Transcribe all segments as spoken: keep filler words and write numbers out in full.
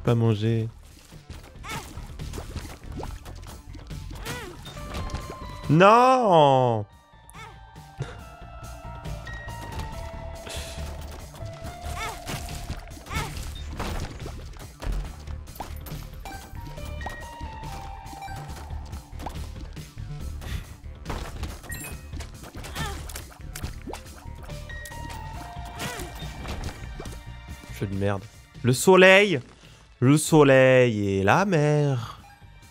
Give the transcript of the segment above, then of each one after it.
pas manger. Non. Jeu de merde. Le soleil. Le soleil et la mer.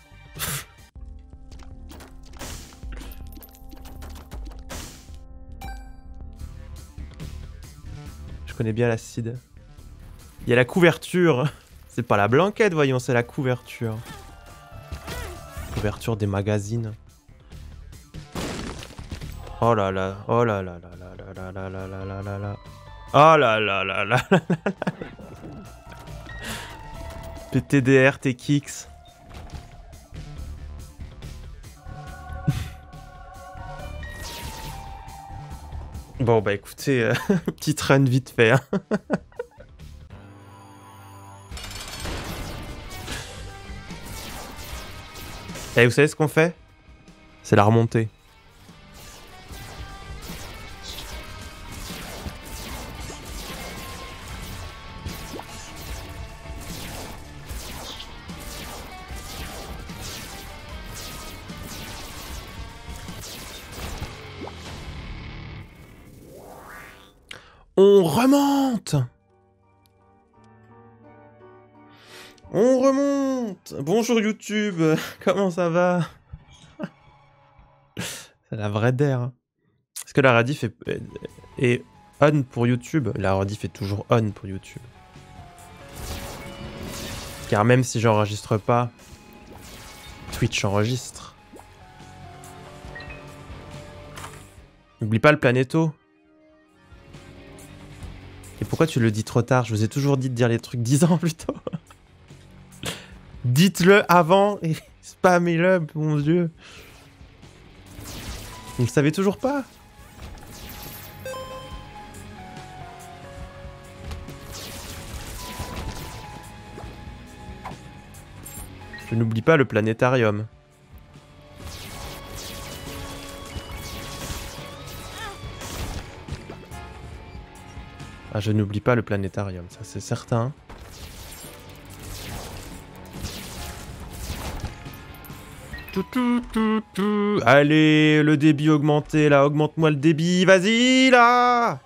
Je connais bien l'acide. Il y a la couverture. C'est pas la blanquette, voyons, c'est la couverture. Couverture des magazines. Oh là là, oh là là là là là là là là là là là. Oh là là là là là là. P T D R, T K X. Bon bah écoutez, euh, petite run vite fait. Hein. Et vous savez ce qu'on fait? C'est la remontée. On remonte. On remonte. Bonjour YouTube, comment ça va? C'est la vraie d'air. Est-ce que la rediff est, est on pour YouTube? La rediff est toujours on pour YouTube. Car même si j'enregistre pas, Twitch enregistre. N'oublie pas le planéto. Et pourquoi tu le dis trop tard? Je vous ai toujours dit de dire les trucs dix ans plus tôt. Dites-le avant et spammez-le, mon dieu. Vous le savez toujours pas? Je n'oublie pas le planétarium. Ah, je n'oublie pas le planétarium, ça c'est certain. Tout, tout, tout, tout. Allez, le débit augmenté là, augmente-moi le débit, vas-y là.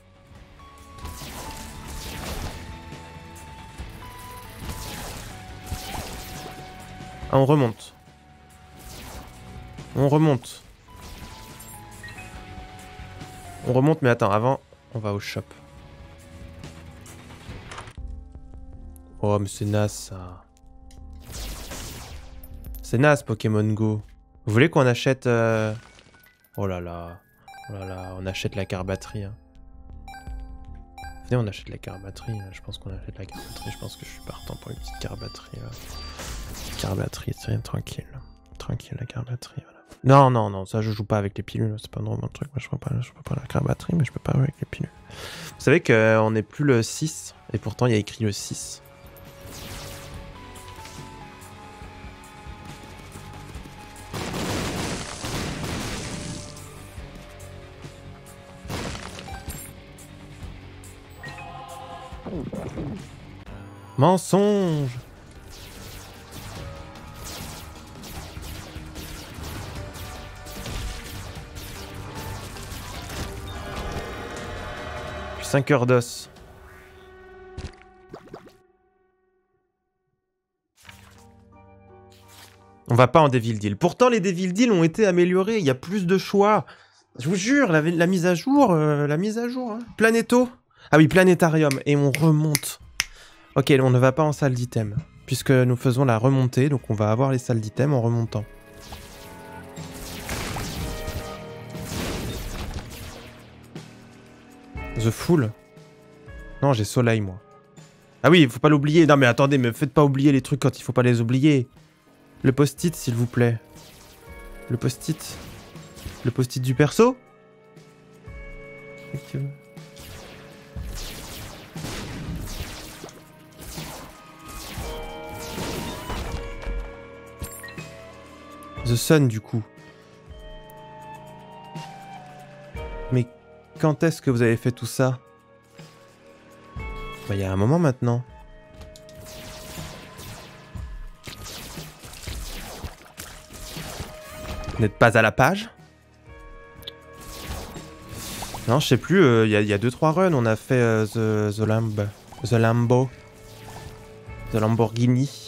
Ah, on remonte. On remonte. On remonte, mais attends, avant, on va au shop. Oh, mais c'est naze, ça. C'est naze, Pokémon Go. Vous voulez qu'on achète... Euh... Oh là là. Oh là là, on achète la carte batterie. Hein. Venez, on achète la carte batterie. Je pense qu'on achète la carte batterie. Je pense que je suis partant pour une petite carte batterie. Là. Carte batterie, c'est rien, tranquille. Tranquille, la carte batterie, voilà. Non, non, non, ça je joue pas avec les pilules. C'est pas normal le truc. Moi, je peux pas, je peux pas la carte batterie, mais je peux pas jouer avec les pilules. Vous savez qu'on n'est plus le six, et pourtant il y a écrit le six. Mensonge. Puis cinq heures d'os. On va pas en Devil Deal. Pourtant, les Devil Deal ont été améliorés. Il y a plus de choix. Je vous jure, la, la mise à jour, euh, la mise à jour. Hein. Planéto. Ah oui, planétarium. Et on remonte. Ok, on ne va pas en salle d'item. Puisque nous faisons la remontée. Donc on va avoir les salles d'item en remontant. The Fool. Non, j'ai soleil, moi. Ah oui, il faut pas l'oublier. Non mais attendez, mais faites pas oublier les trucs quand il faut pas les oublier. Le post-it, s'il vous plaît. Le post-it. Le post-it du perso. Okay. The Sun, du coup. Mais quand est-ce que vous avez fait tout ça? Bah, il y a un moment maintenant. Vous n'êtes pas à la page? Non, je sais plus, il euh, y a deux trois runs, on a fait euh, the, the, Lamb, the Lambo. The Lamborghini.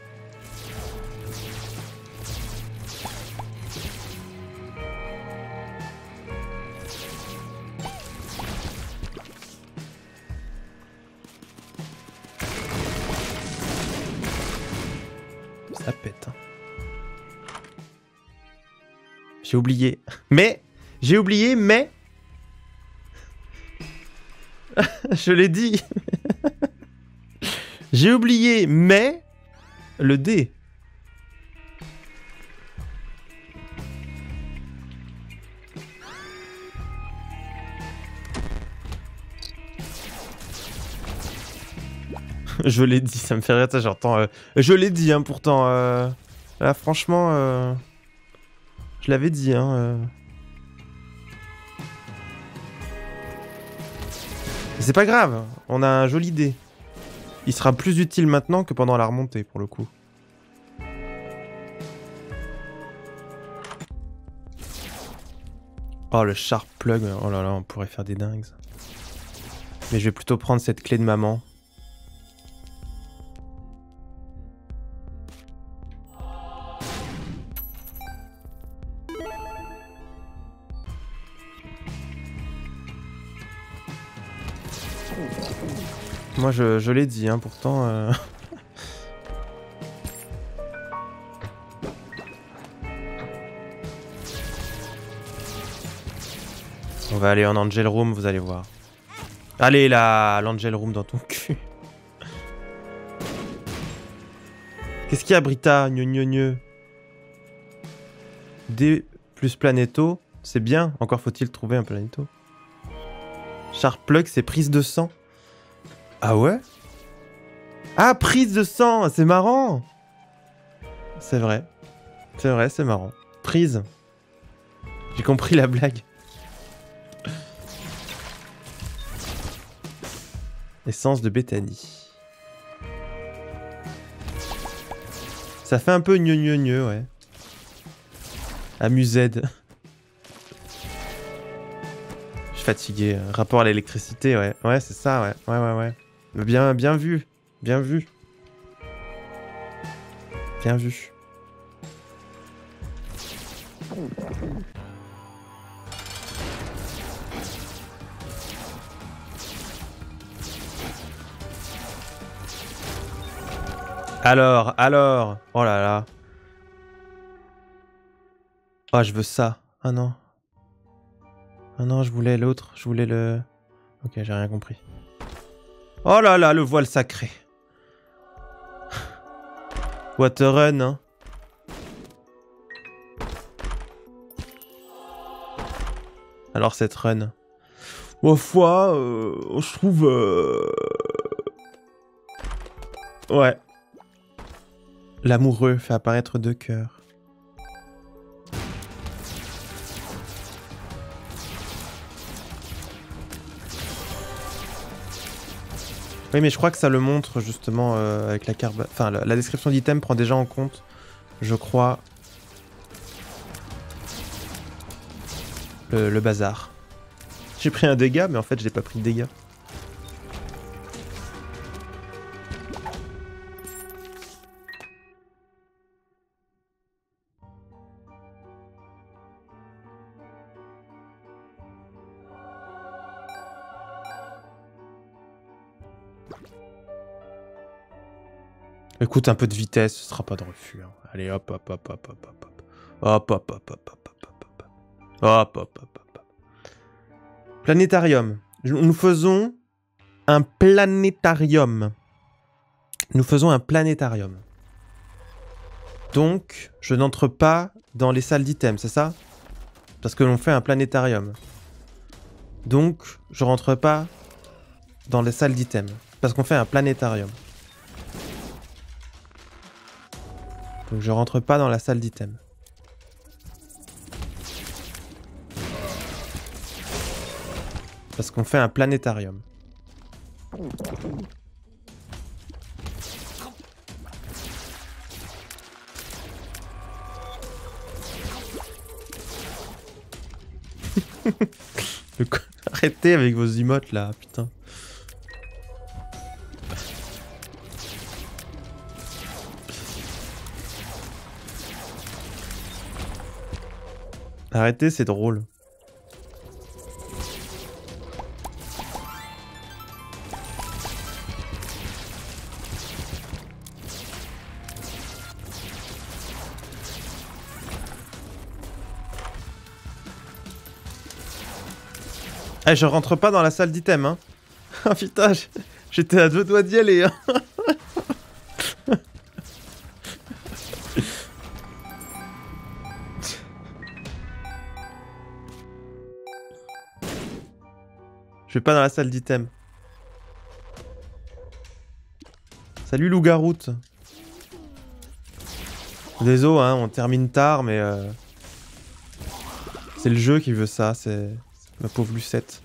Ça pète. Hein. J'ai oublié. Mais j'ai oublié, mais je l'ai dit. J'ai oublié, mais le dé. Je l'ai dit, ça me fait rire, ça j'entends. Euh... Je l'ai dit, hein, pourtant. Euh... Là, franchement, euh... je l'avais dit, hein. Euh... C'est pas grave, on a un joli dé. Il sera plus utile maintenant que pendant la remontée, pour le coup. Oh, le Sharp Plug. Oh là là, on pourrait faire des dingues. Mais je vais plutôt prendre cette clé de maman. Moi, je, je l'ai dit, hein, pourtant... Euh... On va aller en Angel Room, vous allez voir. Allez, là, l'Angel Room dans ton cul. Qu'est-ce qu'il y a, Brita? Gneu, gneu, gneu. D plus Planéto, c'est bien. Encore faut-il trouver un Planéto. Sharp Plug, c'est prise de sang. Ah ouais? Ah, prise de sang, c'est marrant. C'est vrai. C'est vrai, c'est marrant. Prise. J'ai compris la blague. Essence de Bethany. Ça fait un peu gneu gneu gneu, ouais. Amused. Je suis fatigué. Rapport à l'électricité, ouais. Ouais, c'est ça, ouais. Ouais, ouais, ouais. Bien, bien vu. Bien vu. Bien vu. Alors, alors. Oh là là. Oh, je veux ça. Ah non. Ah non, je voulais l'autre. Je voulais le... Ok, j'ai rien compris. Oh là là, le voile sacré. What a run, hein. Alors cette run. Au foi, euh, je trouve... Euh... Ouais. L'amoureux fait apparaître deux cœurs. Oui, mais je crois que ça le montre justement euh, avec la carte... Enfin, la, la description d'item prend déjà en compte, je crois, le, le bazar. J'ai pris un dégât, mais en fait, j'ai pas pris de dégâts. Écoute, un peu de vitesse, ce sera pas de refus. Hein. Allez, hop, hop, hop, hop, hop, hop, hop. Hop, hop, hop, hop, hop, hop, hop, hop. Hop, hop, hop, hop. Planétarium. Nous faisons un planétarium. Nous faisons un planétarium. Donc, je n'entre pas dans les salles d'items, c'est ça? Parce que l'on fait un planétarium. Donc, je rentre pas dans les salles d'items. Parce qu'on fait un planétarium. Donc je rentre pas dans la salle d'item. Parce qu'on fait un planétarium. Le... Arrêtez avec vos emotes là, putain. Arrêtez, c'est drôle. Eh, je rentre pas dans la salle d'item, hein. Ah putain, j'étais à deux doigts d'y aller, hein. Je vais pas dans la salle d'item. Salut loup-garoute. Désolé, hein, on termine tard, mais... Euh... C'est le jeu qui veut ça, c'est... Ma pauvre Lucette.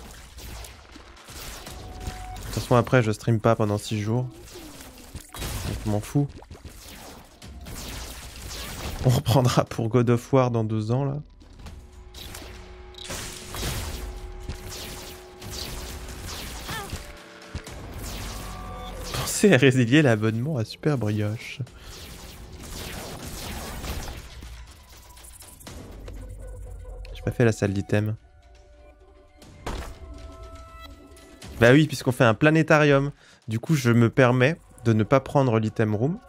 De toute façon, après, je stream pas pendant six jours. Donc, je m'en fous. On reprendra pour God of War dans deux ans, là. Pensez à résilier l'abonnement à Super Brioche. J'ai pas fait la salle d'item. Bah oui, puisqu'on fait un planétarium. Du coup, je me permets de ne pas prendre l'item room.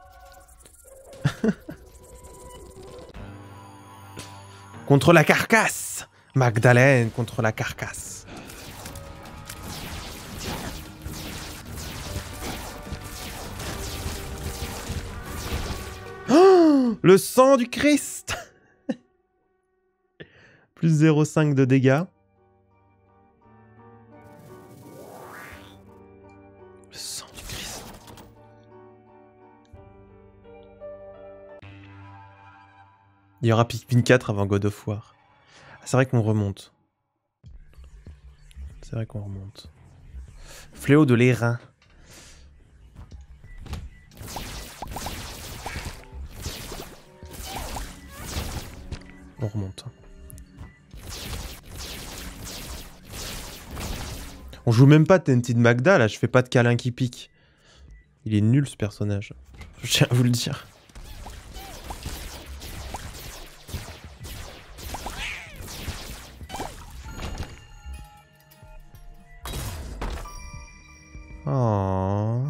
Contre la carcasse! Magdalene contre la carcasse. Oh, le sang du Christ! Plus zéro virgule cinq de dégâts. Le sang du Christ. Il y aura Pikmin quatre avant God of War. Ah, c'est vrai qu'on remonte. C'est vrai qu'on remonte. Fléau de l'airain. On remonte. On joue même pas Tented Magda, là, je fais pas de câlin qui pique. Il est nul ce personnage. Je tiens à vous le dire. Oh.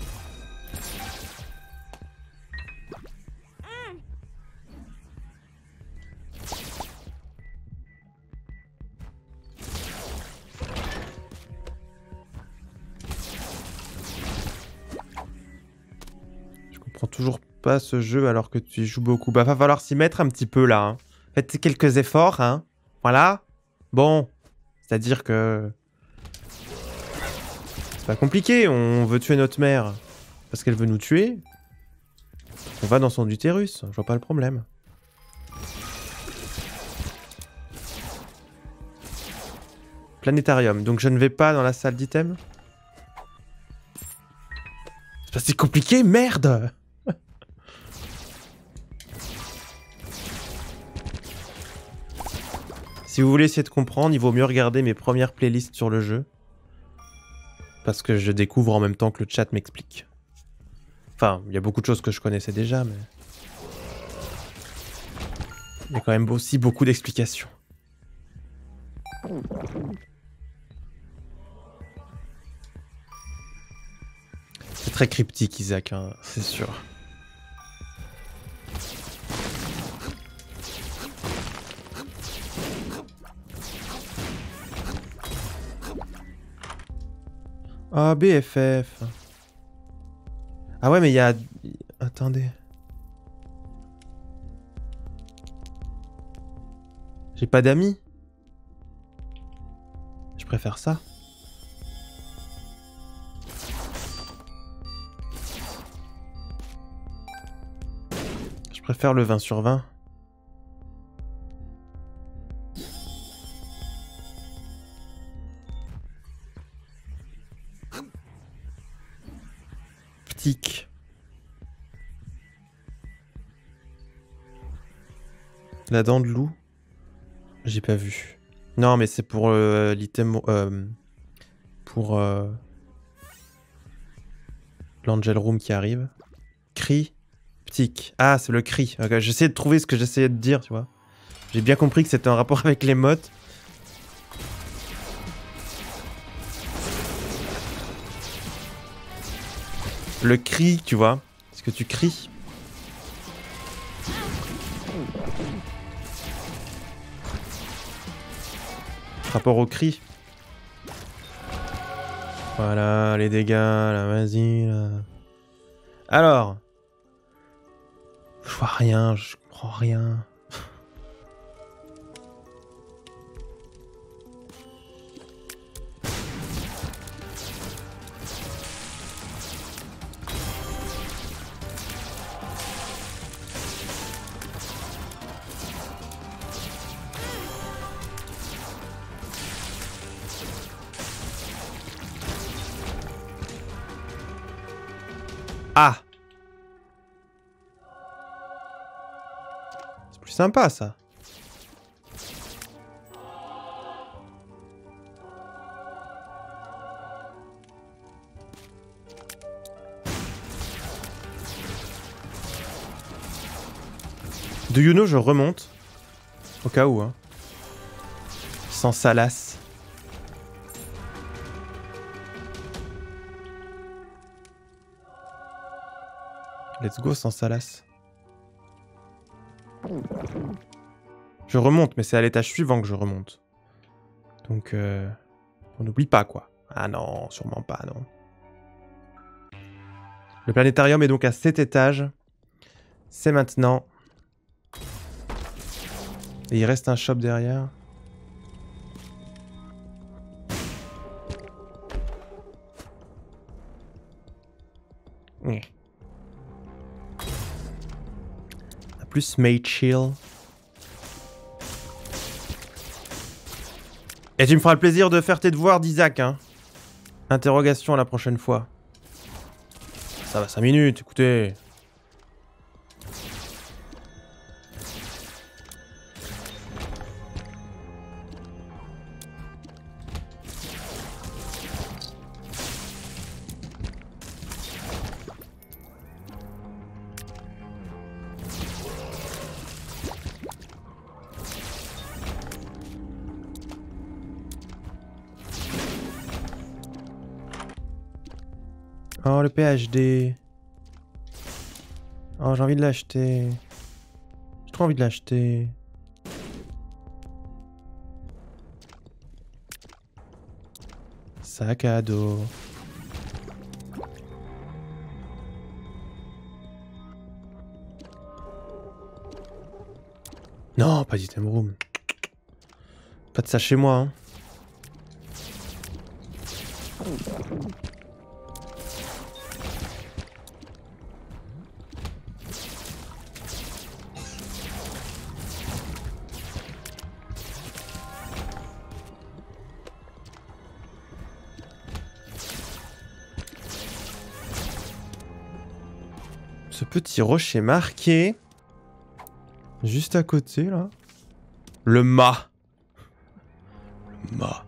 Je comprends toujours pas ce jeu alors que tu y joues beaucoup. Bah va falloir s'y mettre un petit peu là. Hein. Faites quelques efforts, hein. Voilà. Bon. C'est-à-dire que... C'est pas compliqué, on veut tuer notre mère parce qu'elle veut nous tuer. On va dans son utérus, je vois pas le problème. Planétarium, donc je ne vais pas dans la salle d'item. C'est pas si compliqué, merde. Si vous voulez essayer de comprendre, il vaut mieux regarder mes premières playlists sur le jeu. Parce que je découvre en même temps que le chat m'explique. Enfin, il y a beaucoup de choses que je connaissais déjà, mais... Il y a quand même aussi beaucoup d'explications. C'est très cryptique, Isaac, hein, c'est sûr. Ah, B F F. Ah ouais, mais il y a... Attendez. J'ai pas d'amis. Je préfère ça. Je préfère le vingt sur vingt. Ptique. La dent de loup. J'ai pas vu. Non, mais c'est pour euh, l'item... Euh, pour... Euh, l'Angel Room qui arrive. Cri. Ptique. Ah, c'est le cri. Okay, j'essayais de trouver ce que j'essayais de dire, tu vois. J'ai bien compris que c'était un rapport avec les mottes. Le cri, tu vois. Est-ce que tu cries? Rapport au cri. Voilà, les dégâts, là, vas-y, là. Alors. Je vois rien, je comprends rien. Ah! C'est plus sympa, ça. Do you know, je remonte. Au cas où, hein. Sans salace. Let's go sans salace. Je remonte, mais c'est à l'étage suivant que je remonte. Donc, euh, on n'oublie pas, quoi. Ah non, sûrement pas, non. Le planétarium est donc à cet étage. C'est maintenant. Et il reste un shop derrière. Mmh. Plus Mage Chill. Et tu me feras le plaisir de faire tes devoirs d'Isaac, hein. Interrogation la prochaine fois. Ça va cinq minutes, écoutez. Oh, le P H D. Oh, j'ai envie de l'acheter. J'ai trop envie de l'acheter. Sac à dos. Non, pas d'item room. Pas de ça chez moi, hein. Ce petit rocher marqué. Juste à côté, là. Le mât. Le mât.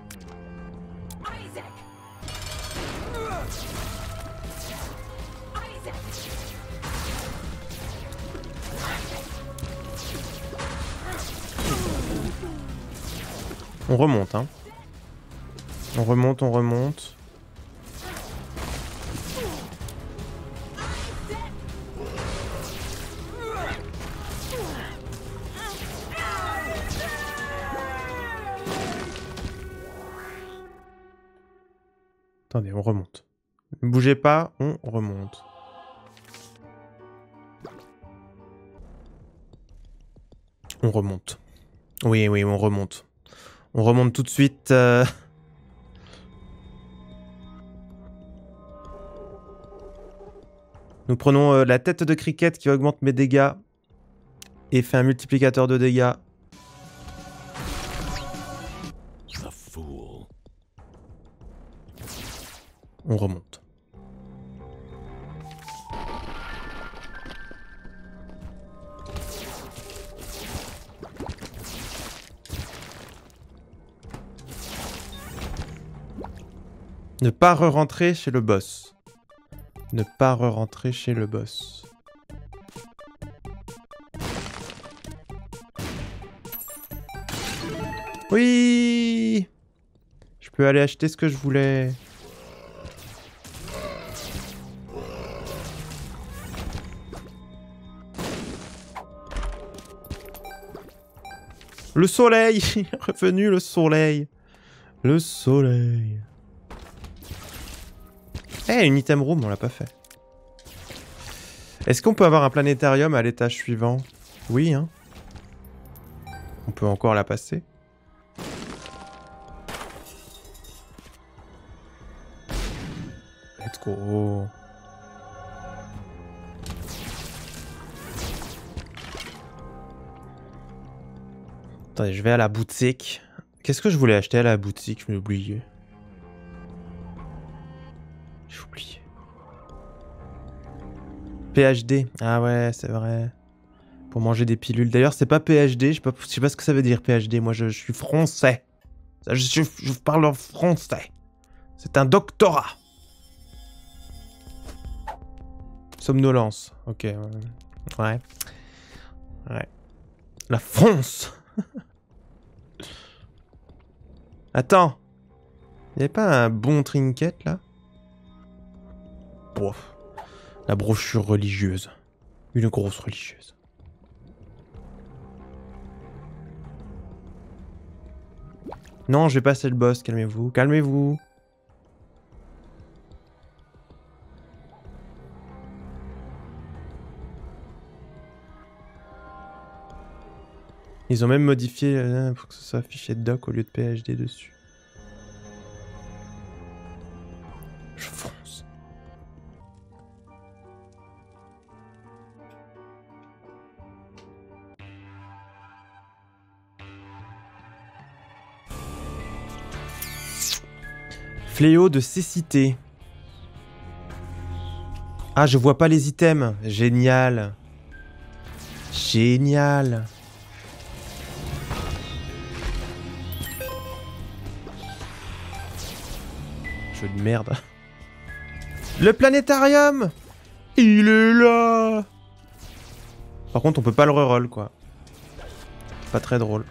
On remonte, hein. On remonte, on remonte. Attendez, on remonte. Ne bougez pas, on remonte. On remonte. Oui, oui, on remonte. On remonte tout de suite. Euh... Nous prenons euh, la tête de cricket qui augmente mes dégâts. Et fait un multiplicateur de dégâts. On remonte. Ne pas re-rentrer chez le boss. Ne pas re-rentrer chez le boss. Oui! Je peux aller acheter ce que je voulais. Le soleil! Revenu le soleil. Le soleil. Eh, hey, une item room, on l'a pas fait. Est-ce qu'on peut avoir un planétarium à l'étage suivant? Oui, hein. On peut encore la passer. Let's go. Attendez, je vais à la boutique. Qu'est-ce que je voulais acheter à la boutique? Je m'ai oublié. J'ai oublié. P H D. Ah ouais, c'est vrai. Pour manger des pilules. D'ailleurs, c'est pas P H D. Je sais pas, je sais pas ce que ça veut dire P H D. Moi, je, je suis français. Je, je, je parle en français. C'est un doctorat. Somnolence. Ok. Ouais. Ouais. La France. Attends. Il n'y avait pas un bon trinket là? Bon. La brochure religieuse. Une grosse religieuse. Non, je vais passer le boss, calmez-vous. Calmez-vous. Ils ont même modifié euh, pour que ce soit affiché doc au lieu de P H D dessus. Je fonce. Fléau de cécité. Ah, je vois pas les items. Génial. Génial. Jeu de merde. Le planétarium! Il est là! Par contre, on peut pas le reroll, quoi. Pas très drôle.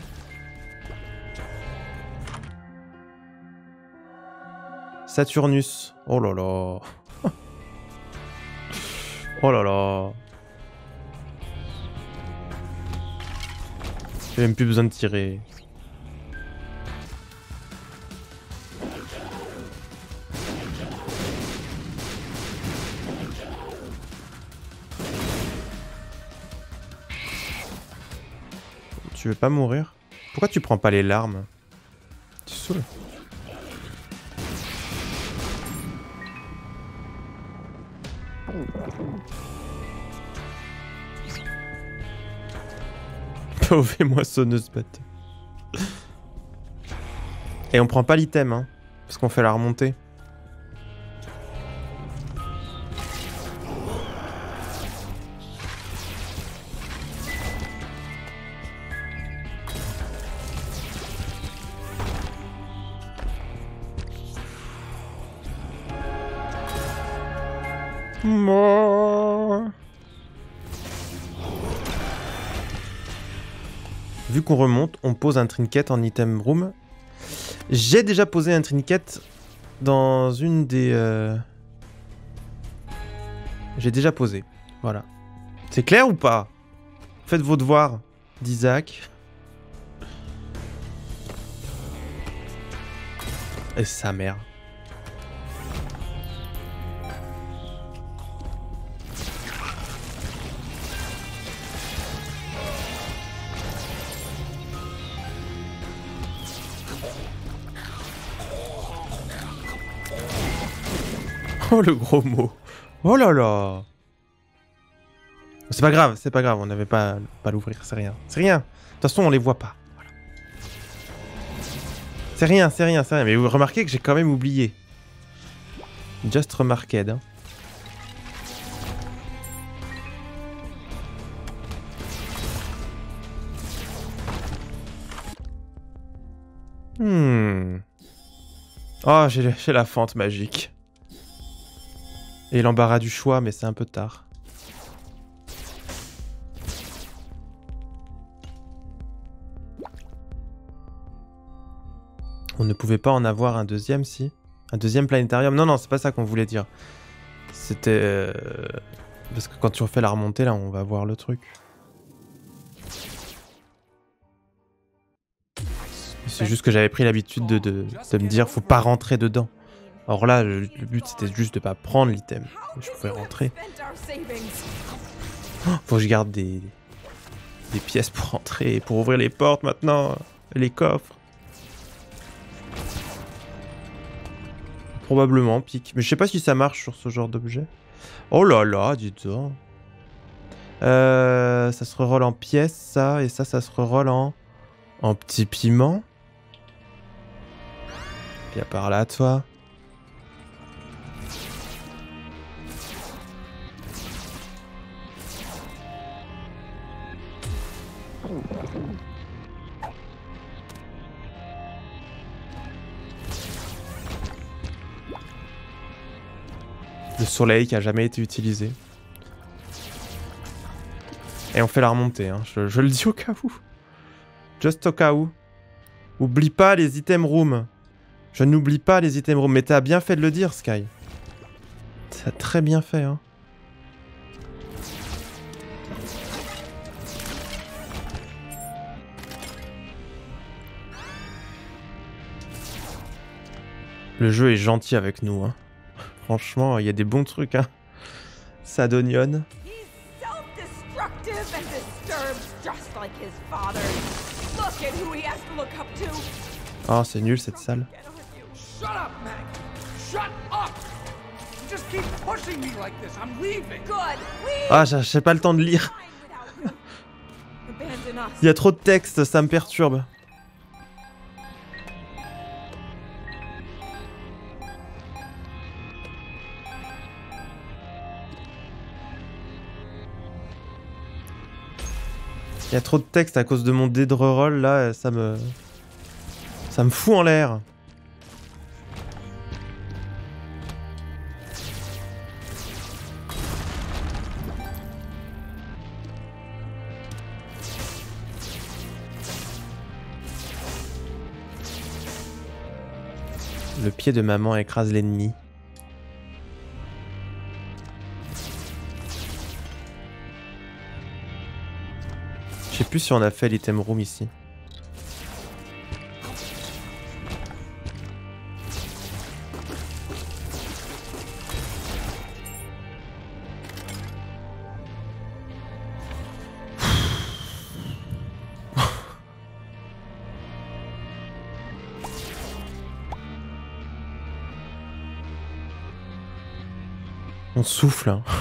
Saturnus. Oh là là. Oh là là. J'ai même plus besoin de tirer. Tu veux pas mourir? Pourquoi tu prends pas les larmes? Tu saoules. Pauvre moissonneuse bête. Et on prend pas l'item, hein, parce qu'on fait la remontée. Mort. Vu qu'on remonte, on pose un trinket en item room. J'ai déjà posé un trinket dans une des... Euh... J'ai déjà posé. Voilà. C'est clair ou pas? Faites vos devoirs, d'Isaac. Et sa mère. Oh le gros mot. Oh là là. C'est pas grave, c'est pas grave, on n'avait pas pas l'ouvrir, c'est rien. C'est rien. De toute façon, on les voit pas. Voilà. C'est rien, c'est rien, c'est rien. Mais vous remarquez que j'ai quand même oublié. Just remarked. Hein. Hmm. Oh, j'ai la fente magique. Et l'embarras du choix, mais c'est un peu tard. On ne pouvait pas en avoir un deuxième, si? Un deuxième planétarium? Non, non, c'est pas ça qu'on voulait dire. C'était... Euh... Parce que quand tu refais la remontée, là, on va voir le truc. C'est juste que j'avais pris l'habitude de, de, de me dire, faut pas rentrer dedans. Or là, le, le but, c'était juste de pas prendre l'item. Je pouvais rentrer. Oh, faut que je garde des, des pièces pour rentrer et pour ouvrir les portes maintenant. Les coffres. Probablement, pique. Mais je sais pas si ça marche sur ce genre d'objet. Oh là là, dis donc. Euh, ça se reroll en pièces, ça. Et ça, ça se reroll en... En petit piment. Viens par là, toi. Le soleil qui a jamais été utilisé. Et on fait la remontée, hein. je, je le dis au cas où. Just au cas où. Oublie pas les items room. Je n'oublie pas les items room. Mais t'as bien fait de le dire, Sky. T'as très bien fait, hein. Le jeu est gentil avec nous, hein. Franchement, il y a des bons trucs, hein. Sadonion. Oh, c'est nul cette salle. Ah, j'ai pas le temps de lire. Il y a trop de texte, ça me perturbe. Il y a trop de texte à cause de mon dé de reroll là, ça me... Ça me fout en l'air. Le pied de maman écrase l'ennemi. Je sais plus si on a fait l'item room ici. On souffle, hein.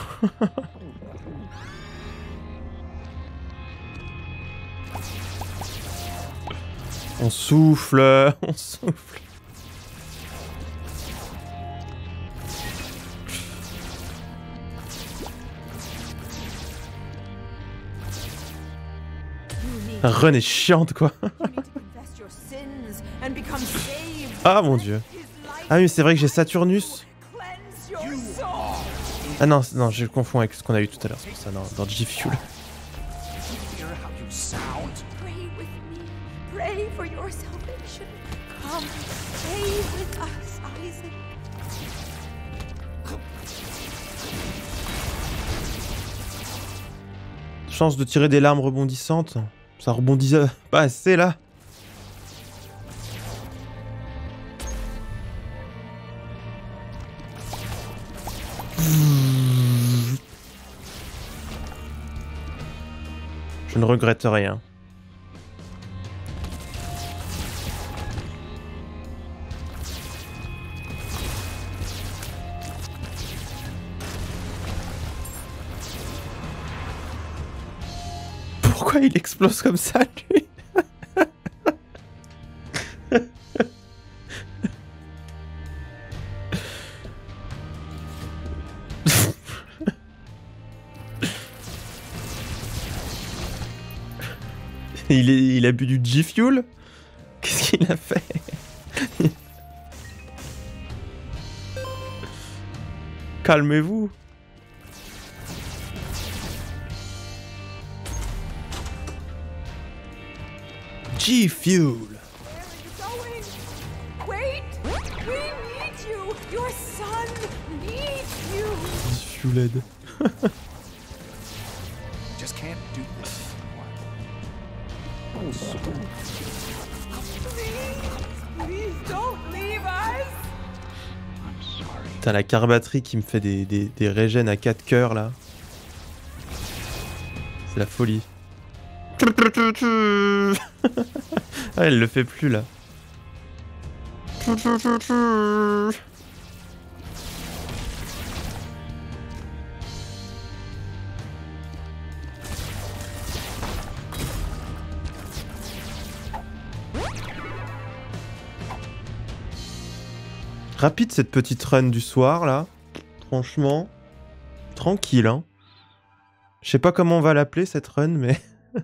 On souffle, on souffle. Run est chiante, quoi. Ah mon dieu. Ah oui, c'est vrai que j'ai Saturnus. Ah non, non, je confonds avec ce qu'on a eu tout à l'heure, c'est pour ça, non, dans G-Fuel. Chance de tirer des larmes rebondissantes. Ça rebondit pas assez là. Je ne regrette rien. Pourquoi il explose comme ça, lui? il, est, il a bu du G-Fuel? Qu'est-ce qu'il a fait? Calmez-vous. G-Fuel. Wait! We need you! Your son needs you! G-Fueled. Just can't do this. Please! Please don't leave us! Putain, la carbatterie qui me fait des, des, des régènes à quatre cœurs là. C'est la folie. Ah, elle le fait plus là. Rapide cette petite run du soir là. Franchement. Tranquille hein. Je sais pas comment on va l'appeler cette run mais...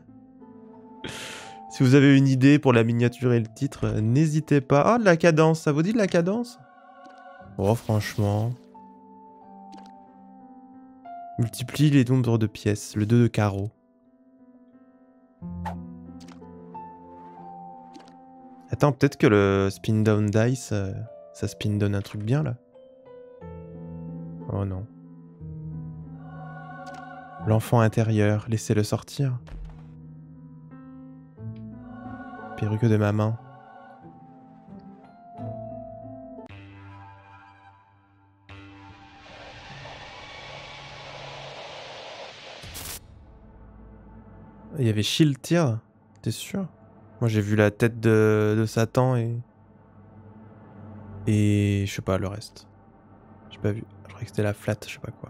Si vous avez une idée pour la miniature et le titre, euh, n'hésitez pas. Ah, de la cadence, ça vous dit de la cadence? Oh, franchement. Multiplie les nombres de pièces, le deux de carreau. Attends, peut-être que le spin down dice, euh, ça spin down un truc bien là. Oh non. L'enfant intérieur, laissez-le sortir. Perruque de ma main. Il y avait Shield Tear, t'es sûr? Moi j'ai vu la tête de, de Satan et... Et je sais pas le reste. J'ai pas vu. Je croyais que c'était la flat, je sais pas quoi.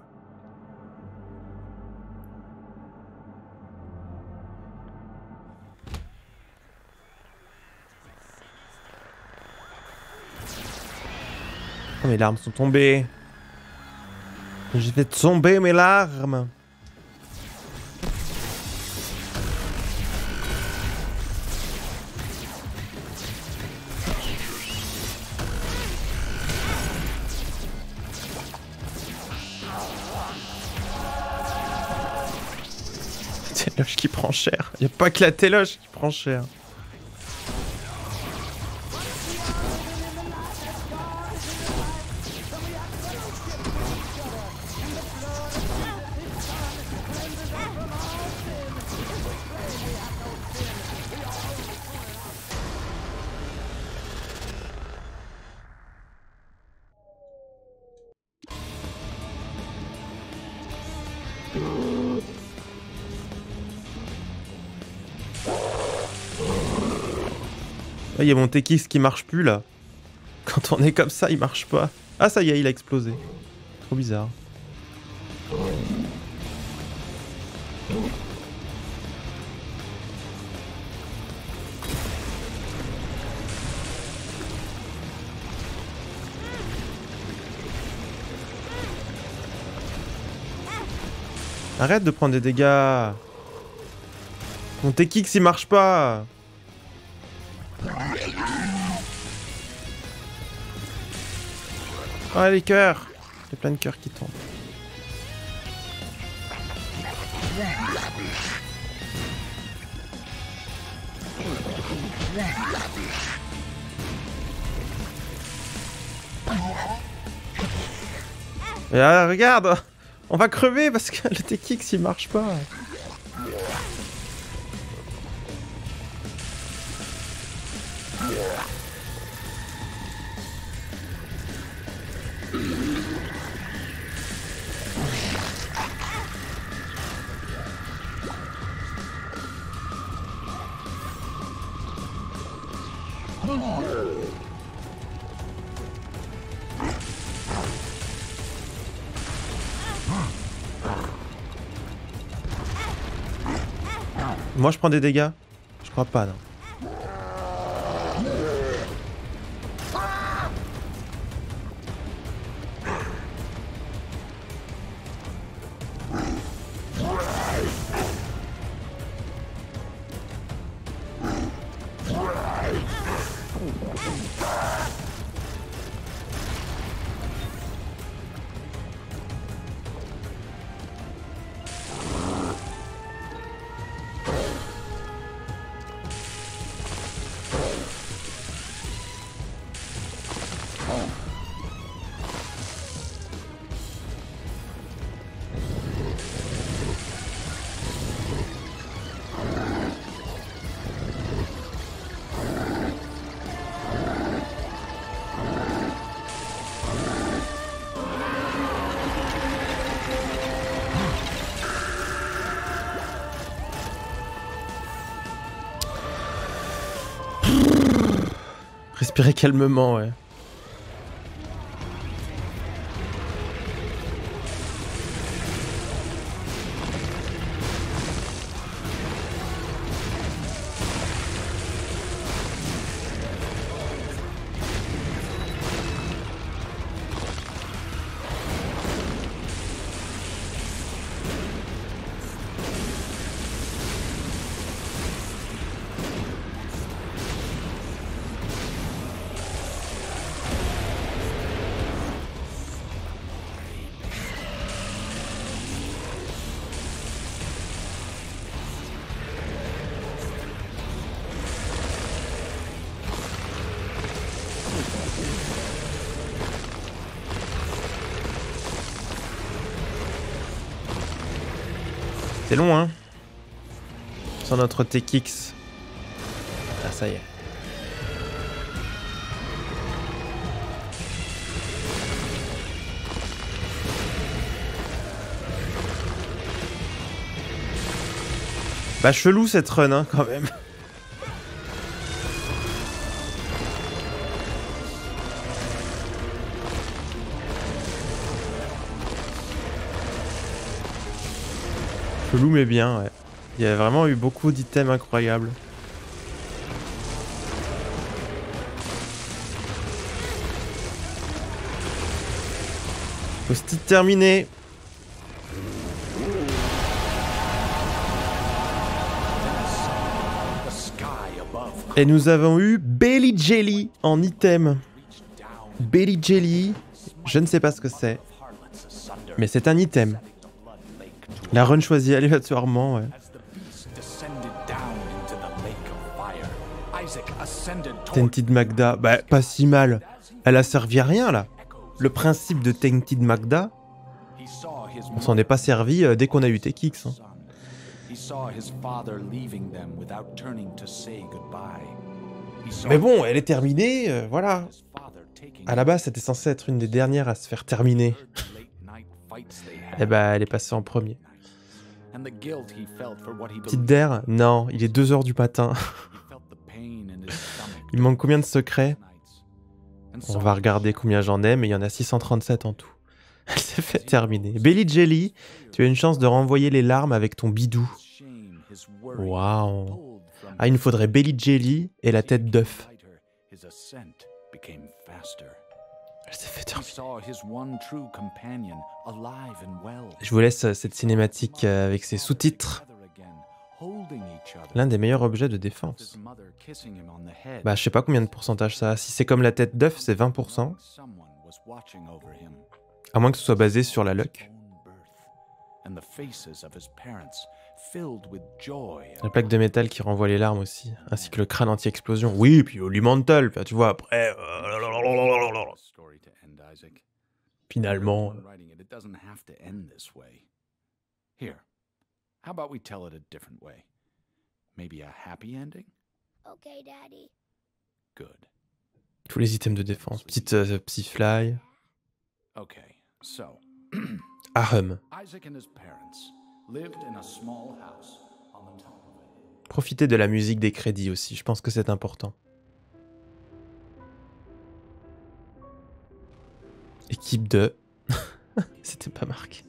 Oh, mes larmes sont tombées. J'ai fait tomber mes larmes. Téloche qui prend cher. Y a pas que la téloche qui prend cher. Il y a mon T X qui marche plus là. Quand on est comme ça, il marche pas. Ah ça y est, il a explosé. Trop bizarre. Arrête de prendre des dégâts. Mon T X il marche pas. Oh les cœurs. Il y a plein de cœurs qui tombent. Et là, regarde, on va crever parce que le T X il marche pas. Moi je prends des dégâts? Je crois pas non. Respirez calmement, ouais. C'est long, hein. Sans notre T X. Ah, ça y est. Bah chelou cette run, hein, quand même. Chelou mais bien, ouais. Il y a vraiment eu beaucoup d'items incroyables. Post-it terminé. Et nous avons eu Belly Jelly en item. Belly Jelly, je ne sais pas ce que c'est, mais c'est un item. La run choisie aléatoirement, ouais. Tainted Magda, bah pas si mal. Elle a servi à rien là. Le principe de Tainted Magda, on s'en est pas servi euh, dès qu'on a eu T X. Hein. Mais bon, elle est terminée, euh, voilà. À la base, c'était censé être une des dernières à se faire terminer. Et bah, elle est passée en premier. Petite der, non, il est deux heures du matin. Il manque combien de secrets? On va regarder combien j'en ai, mais il y en a six cent trente-sept en tout. Elle s'est fait terminer. Belly Jelly, tu as une chance de renvoyer les larmes avec ton bidou. Waouh. Ah, il nous faudrait Belly Jelly et la tête d'œuf. Elle s'est fait terminer. Je vous laisse cette cinématique avec ses sous-titres. L'un des meilleurs objets de défense. Bah, je sais pas combien de pourcentage ça a. Si c'est comme la tête d'œuf, c'est vingt pour cent. À moins que ce soit basé sur la luck. La plaque de métal qui renvoie les larmes aussi, ainsi que le crâne anti-explosion. Oui, puis Olimental, tu vois, après... Euh... Finalement... How about we tell it a different way? Maybe a happy ending? Okay, Daddy. Good. Tous les items de défense. Petite euh, Psyfly. Okay, so... Ahem. Isaac and his parents lived in a small house on the top of a hill. Profitez de la musique des crédits aussi, je pense que c'est important. Équipe de... C'était pas marqué.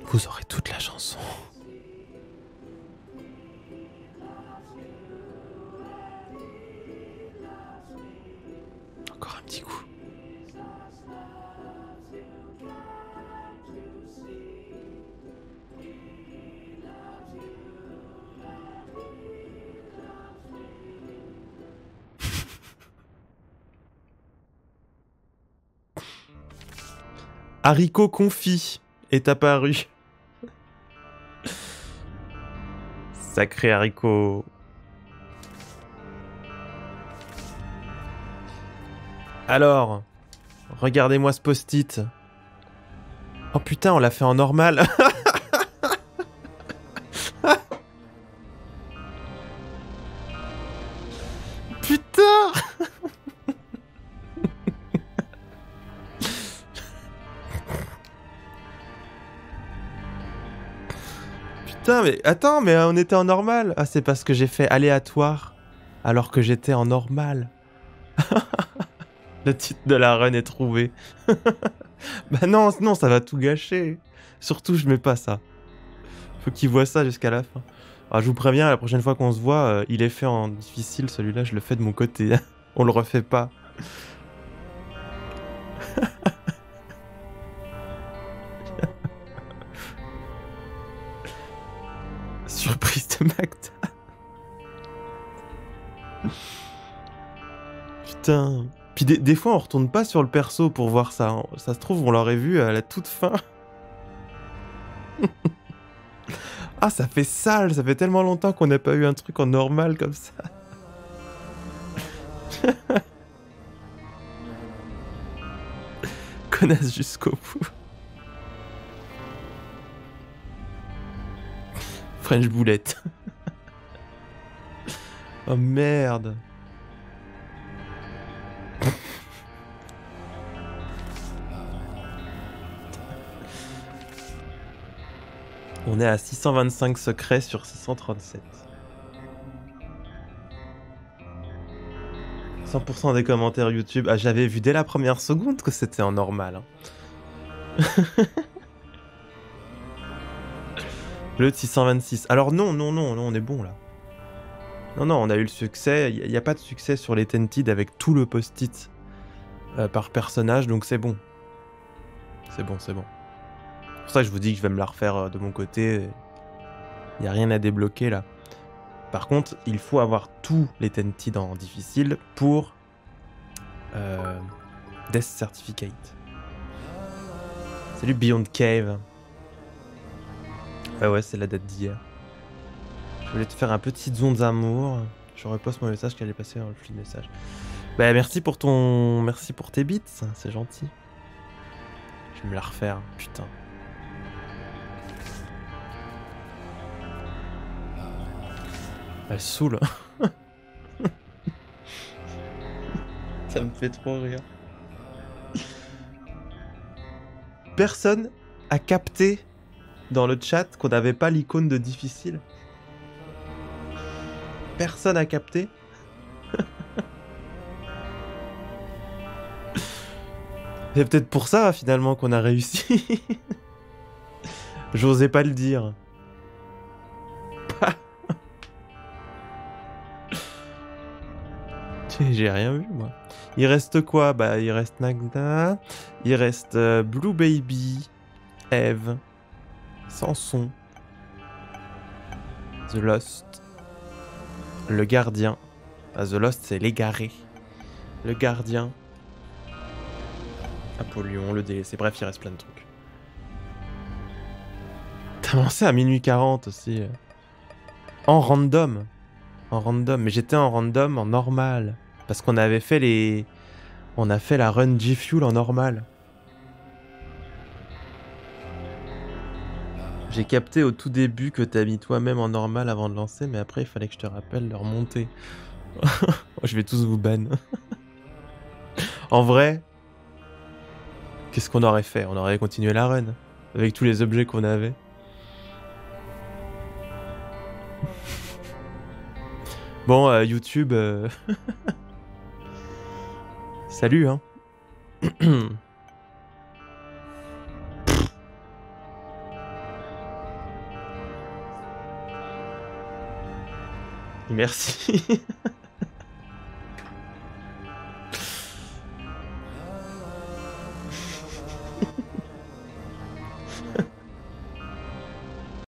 Vous aurez toute la chanson. Encore un petit coup. Haricot confit est apparu. Sacré haricot. Alors, regardez-moi ce post-it. Oh putain, on l'a fait en normal. Putain. Putain, mais attends, mais on était en normal. Ah, c'est parce que j'ai fait aléatoire alors que j'étais en normal. Le titre de la run est trouvé. Bah non, non, ça va tout gâcher. Surtout, je mets pas ça. Faut qu'il voit ça jusqu'à la fin. Ah, je vous préviens, la prochaine fois qu'on se voit, euh, il est fait en difficile, celui-là, je le fais de mon côté. On le refait pas. Surprise de Magda. Putain. Puis des, des fois, on retourne pas sur le perso pour voir ça. Hein. Ça se trouve, on l'aurait vu à la toute fin. Ah, ça fait sale. Ça fait tellement longtemps qu'on n'a pas eu un truc en normal comme ça. Connasse jusqu'au bout. French boulette. Oh merde. On est à six cent vingt-cinq secrets sur six cent trente-sept. cent pour cent des commentaires YouTube. Ah, j'avais vu dès la première seconde que c'était en normal. Hein. Le six cent vingt-six. Alors non, non, non, non, on est bon là. Non, non, on a eu le succès. Il n'y a, a pas de succès sur les Tented avec tout le post-it euh, par personnage, donc c'est bon. C'est bon, c'est bon. C'est pour ça que je vous dis que je vais me la refaire euh, de mon côté. Il n'y a rien à débloquer là. Par contre, il faut avoir tous les Tented en difficile pour euh, Death Certificate. Salut Beyond Cave. Ah ouais, c'est la date d'hier. Je voulais te faire un petit zone d'amour. Je reposte mon message qui allait passer dans le flux de messages. Bah merci pour ton... Merci pour tes bits, c'est gentil. Je vais me la refaire, putain. Elle saoule. Ça me fait trop rire. Personne a capté dans le chat qu'on n'avait pas l'icône de difficile. Personne a capté. C'est peut-être pour ça finalement qu'on a réussi. J'osais pas le dire. J'ai rien vu moi. Il reste quoi? Bah il reste Nagda. Il reste euh, Blue Baby. Eve. Samson. The Lost. Le Gardien. Ah, The Lost c'est l'égaré. Le Gardien. Apollyon, le délaissé. Bref, il reste plein de trucs. T'as lancé à minuit quarante aussi. En random. En random. Mais j'étais en random en normal. Parce qu'on avait fait les... On a fait la run G-Fuel en normal. J'ai capté au tout début que t'as mis toi-même en normal avant de lancer, mais après il fallait que je te rappelle de remonter. Je vais tous vous ban. En vrai, qu'est-ce qu'on aurait fait? On aurait continué la run avec tous les objets qu'on avait. Bon, euh, YouTube... Euh... Salut, hein. Merci.